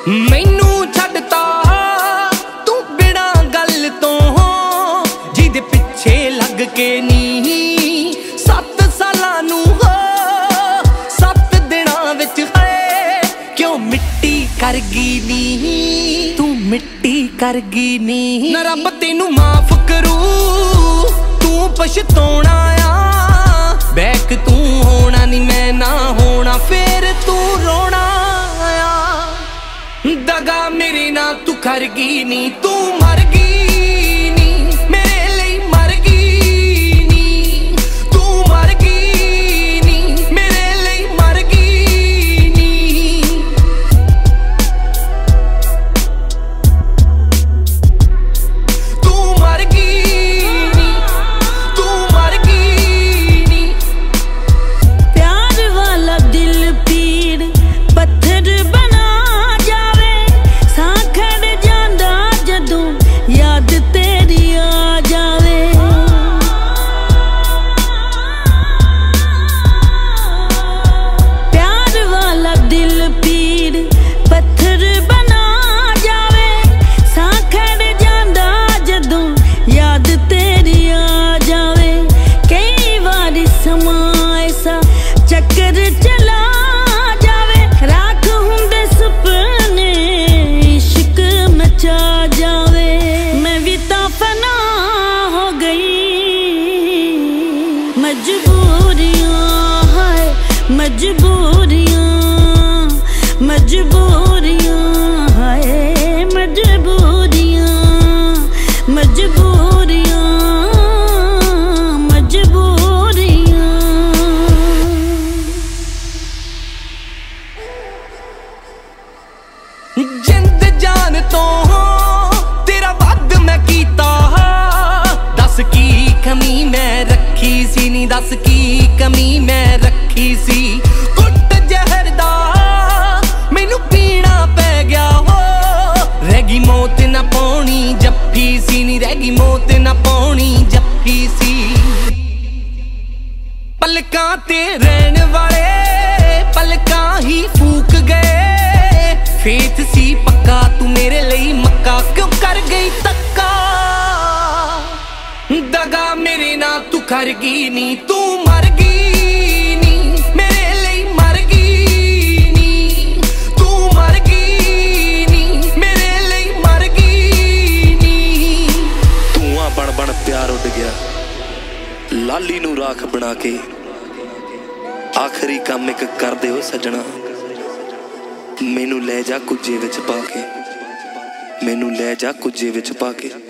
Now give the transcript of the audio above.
मैनू छड्डता तू बिना गल तो, जिहदे पिछे लग के नी 7 सालां नू हो 7 दिनां विच है क्यों मिट्टी कर गई नी, तू मिट्टी कर गई नी। ना रब तेनू माफ करू तू पछताउणा आ, बैक तू होना नी मैं ना होना फिर तू रोना आ। दगा मेरे ना तू कर गई नी, तू मर गई नी मेरे लिए मर गई नी, तू मर गई नी मेरे लिए मर गई नी। तू मर गई नी, तू मर गई नी। प्यार वाला दिल पीड़ पत्थर बना जावे, साखड़ जांदा जदों याद तेरी आ जावे। प्यार वाला दिल पीड़ पत्थर बना जावे, साखड़ जांदा जदों याद तेरी आ जावे। कई बारी समा ऐसा चक्कर चला जावे, राख हुंदे सुपने इश्क मचा जावे। मैं भी तां फना हो गई, मजबूरियां है मजबूरियां, मजबूरियां है मजबूरियां, मजबूरियां मजबूरियां। जिंद जान तो तेरा वध मैं कीता, दस की कमी मैं रखी सी नी, दस की कमी मैं रखी सी। कुट जहर दा मैनू पीना पै गया हो, रह गई मौत ना पाउणी जप्फी सी नी, रह गई मौत ना पाउणी जप्फी सी। पलकां ते रहन वाले पलकां ही फूक गए, फेथ सी पक्का तू मेरे लिए मक्का क्यों कर गई तक्का। दगा मेरे ना तू कर गई नी, तू मर गई नी मेरे लिए मर गई नी, तू मर गई नी मेरे लिए मर गई नी। धुआं बन बन प्यार उड़ गया, लाली नू राख बना के आखिरी काम एक कर दे ओ सजना। मैनू ले जा कुजे विच पा के, मैनू ले जा कुजे विच पा के।